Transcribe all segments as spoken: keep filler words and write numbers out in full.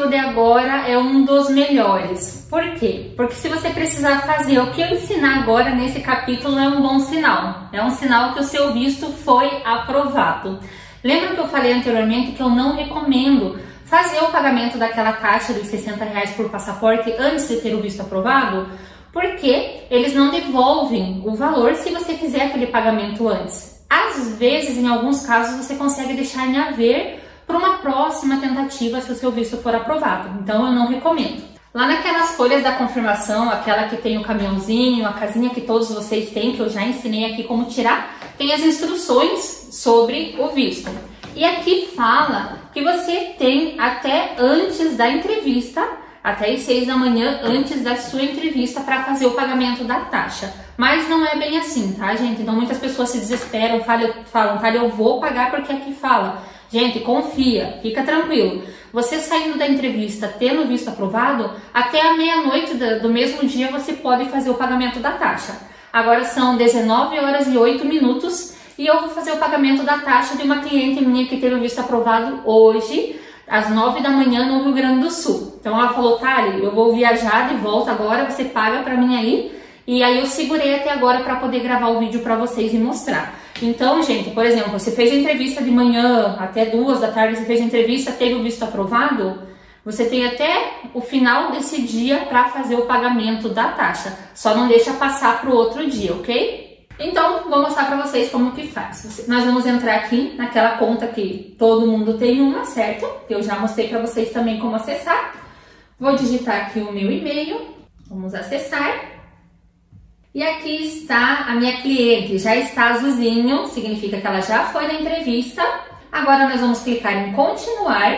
capítulo de agora é um dos melhores. Por quê? Porque se você precisar fazer o que eu ensinar agora nesse capítulo é um bom sinal. É um sinal que o seu visto foi aprovado. Lembra que eu falei anteriormente que eu não recomendo fazer o pagamento daquela taxa dos sessenta reais por passaporte antes de ter o visto aprovado? Porque eles não devolvem o valor se você fizer aquele pagamento antes. Às vezes, em alguns casos, você consegue deixar em haver para uma próxima tentativa se o seu visto for aprovado. Então, eu não recomendo. Lá naquelas folhas da confirmação, aquela que tem o caminhãozinho, a casinha que todos vocês têm, que eu já ensinei aqui como tirar, tem as instruções sobre o visto. E aqui fala que você tem até antes da entrevista, até as seis da manhã antes da sua entrevista para fazer o pagamento da taxa. Mas não é bem assim, tá, gente? Então muitas pessoas se desesperam, falam, falam, tá, eu vou pagar porque aqui fala. Gente, confia, fica tranquilo. Você saindo da entrevista, tendo visto aprovado, até a meia-noite do mesmo dia você pode fazer o pagamento da taxa. Agora são dezenove horas e oito minutos e eu vou fazer o pagamento da taxa de uma cliente minha que teve o visto aprovado hoje, às nove da manhã no Rio Grande do Sul. Então ela falou, Thali, eu vou viajar de volta agora, você paga pra mim aí. E aí eu segurei até agora para poder gravar o vídeo para vocês e mostrar. Então, gente, por exemplo, você fez a entrevista de manhã até duas da tarde, você fez a entrevista, teve o visto aprovado, você tem até o final desse dia para fazer o pagamento da taxa. Só não deixa passar para o outro dia, ok? Então, vou mostrar para vocês como que faz. Nós vamos entrar aqui naquela conta que todo mundo tem uma, certo? Que eu já mostrei para vocês também como acessar. Vou digitar aqui o meu e-mail, vamos acessar. E aqui está a minha cliente, já está azulzinho, significa que ela já foi na entrevista. Agora nós vamos clicar em continuar,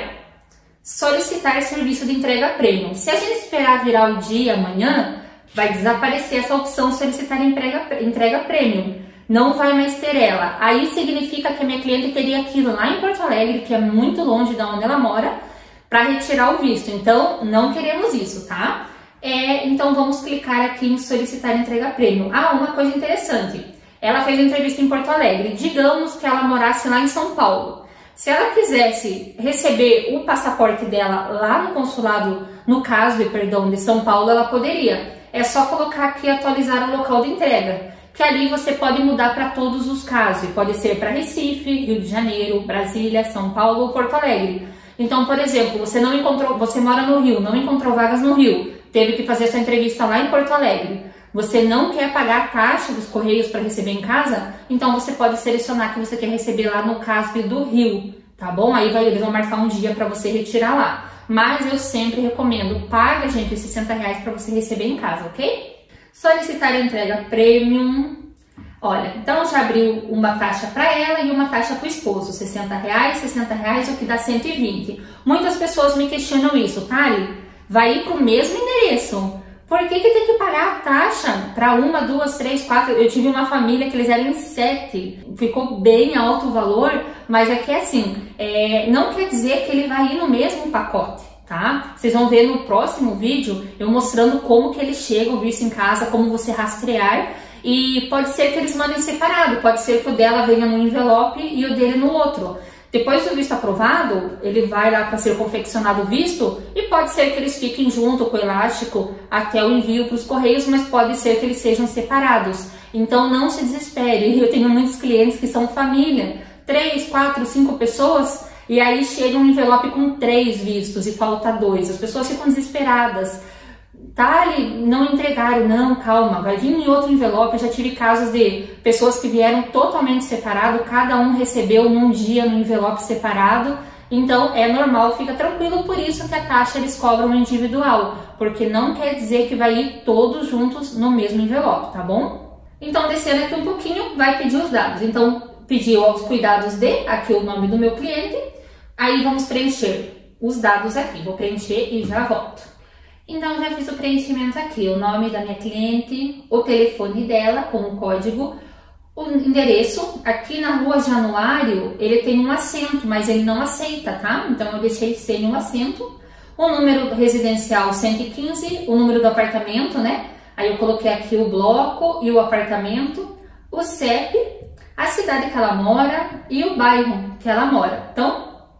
solicitar serviço de entrega premium. Se a gente esperar virar o dia amanhã, vai desaparecer essa opção solicitar entrega, entrega premium. Não vai mais ter ela. Aí significa que a minha cliente teria que ir lá em Porto Alegre, que é muito longe de onde ela mora, para retirar o visto. Então não queremos isso, tá? É, então vamos clicar aqui em solicitar entrega premium. Ah, uma coisa interessante, ela fez a entrevista em Porto Alegre, digamos que ela morasse lá em São Paulo. Se ela quisesse receber o passaporte dela lá no consulado, no caso, perdão, de São Paulo, ela poderia. É só colocar aqui atualizar o local de entrega, que ali você pode mudar para todos os casos, pode ser para Recife, Rio de Janeiro, Brasília, São Paulo ou Porto Alegre. Então, por exemplo, você não encontrou, você mora no Rio, não encontrou vagas no Rio, teve que fazer sua entrevista lá em Porto Alegre. Você não quer pagar a taxa dos correios para receber em casa? Então você pode selecionar que você quer receber lá no C A S P do Rio, tá bom? Aí vai, eles vão marcar um dia para você retirar lá. Mas eu sempre recomendo, paga, gente, os sessenta reais para você receber em casa, ok? Solicitar entrega premium. Olha, então já abriu uma taxa para ela e uma taxa para o esposo, sessenta reais, sessenta reais, o que dá cento e vinte. Muitas pessoas me questionam isso, Thali, vai ir para o mesmo endereço. Por que que tem que pagar a taxa para uma, duas, três, quatro? Eu tive uma família que eles eram em sete, ficou bem alto o valor, mas é que assim, é, não quer dizer que ele vai ir no mesmo pacote, tá? Vocês vão ver no próximo vídeo eu mostrando como que ele chega o visto em casa, como você rastrear. E pode ser que eles mandem separado, pode ser que o dela venha no envelope e o dele no outro. Depois do visto aprovado, ele vai lá para ser confeccionado o visto e pode ser que eles fiquem junto com o elástico até o envio para os correios, mas pode ser que eles sejam separados. Então não se desespere, eu tenho muitos clientes que são família, três, quatro, cinco pessoas, e aí chega um envelope com três vistos e falta dois. As pessoas ficam desesperadas. Tá, não entregaram, não, calma, vai vir em outro envelope. Eu já tive casos de pessoas que vieram totalmente separado, cada um recebeu num dia no envelope separado, então é normal, fica tranquilo, por isso que a taxa eles cobram individual, porque não quer dizer que vai ir todos juntos no mesmo envelope, tá bom? Então descendo aqui um pouquinho, vai pedir os dados, então pediu aos cuidados de, aqui o nome do meu cliente, aí vamos preencher os dados aqui, vou preencher e já volto. Então, já fiz o preenchimento aqui, o nome da minha cliente, o telefone dela com o código, o endereço. Aqui na Rua Januário, ele tem um acento, mas ele não aceita, tá? Então, eu deixei sem um acento. O número residencial cento e quinze, o número do apartamento, né? Aí eu coloquei aqui o bloco e o apartamento, o C E P, a cidade que ela mora e o bairro que ela mora. Então,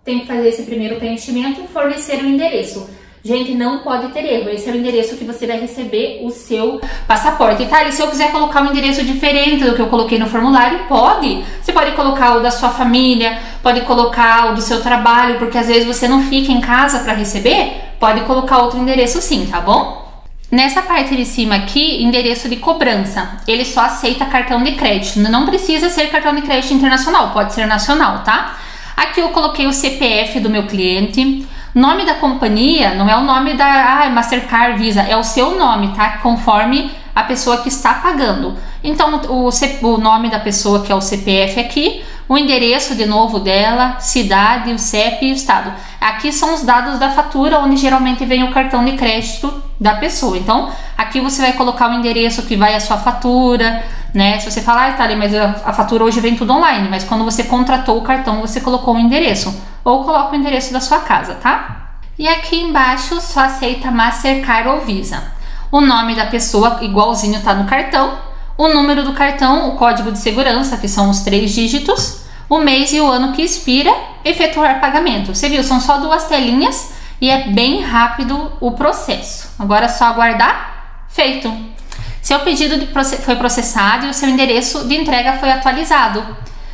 tem que fazer esse primeiro preenchimento, fornecer o endereço. Gente, não pode ter erro. Esse é o endereço que você vai receber o seu passaporte, tá? E se eu quiser colocar um endereço diferente do que eu coloquei no formulário, pode. Você pode colocar o da sua família, pode colocar o do seu trabalho, porque às vezes você não fica em casa para receber, pode colocar outro endereço sim, tá bom? Nessa parte de cima aqui, endereço de cobrança. Ele só aceita cartão de crédito. Não precisa ser cartão de crédito internacional, pode ser nacional, tá? Aqui eu coloquei o C P F do meu cliente. Nome da companhia não é o nome da ah, Mastercard, Visa, é o seu nome, tá? Conforme a pessoa que está pagando. Então, o, C, o nome da pessoa que é o C P F aqui, o endereço de novo dela, cidade, o C E P e o estado. Aqui são os dados da fatura, onde geralmente vem o cartão de crédito da pessoa. Então, aqui você vai colocar o endereço que vai a sua fatura, né? Se você falar, ah, tá ali, mas a, a fatura hoje vem tudo online, mas quando você contratou o cartão, você colocou o endereço. Ou coloca o endereço da sua casa, tá? E aqui embaixo só aceita Mastercard ou Visa. O nome da pessoa, igualzinho tá no cartão. O número do cartão, o código de segurança, que são os três dígitos. O mês e o ano que expira. Efetuar pagamento. Você viu? São só duas telinhas e é bem rápido o processo. Agora é só aguardar. Feito. Seu pedido de proce- foi processado e o seu endereço de entrega foi atualizado.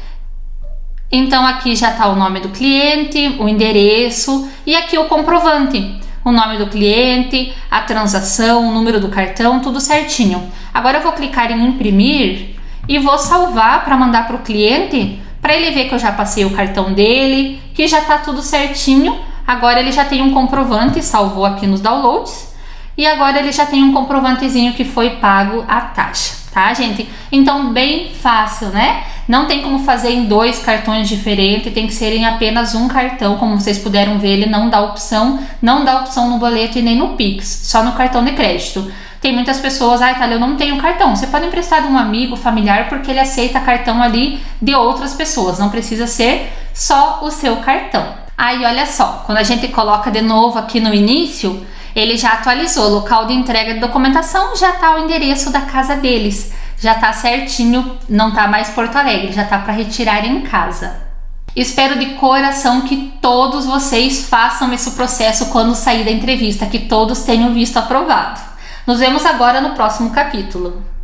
Então aqui já está o nome do cliente, o endereço e aqui o comprovante. O nome do cliente, a transação, o número do cartão, tudo certinho. Agora eu vou clicar em imprimir e vou salvar para mandar para o cliente, para ele ver que eu já passei o cartão dele, que já está tudo certinho. Agora ele já tem um comprovante, salvou aqui nos downloads. E agora ele já tem um comprovantezinho que foi pago a taxa, tá, gente? Então, bem fácil, né? Não tem como fazer em dois cartões diferentes, tem que ser em apenas um cartão. Como vocês puderam ver, ele não dá opção, não dá opção no boleto e nem no Pix, só no cartão de crédito. Tem muitas pessoas, ah, Itália, eu não tenho cartão. Você pode emprestar de um amigo, familiar, porque ele aceita cartão ali de outras pessoas, não precisa ser só o seu cartão. Aí, olha só, quando a gente coloca de novo aqui no início, ele já atualizou, local de entrega de documentação, já tá o endereço da casa deles, já tá certinho, não tá mais Porto Alegre, já tá para retirar em casa. Espero de coração que todos vocês façam esse processo quando sair da entrevista, que todos tenham visto aprovado. Nos vemos agora no próximo capítulo.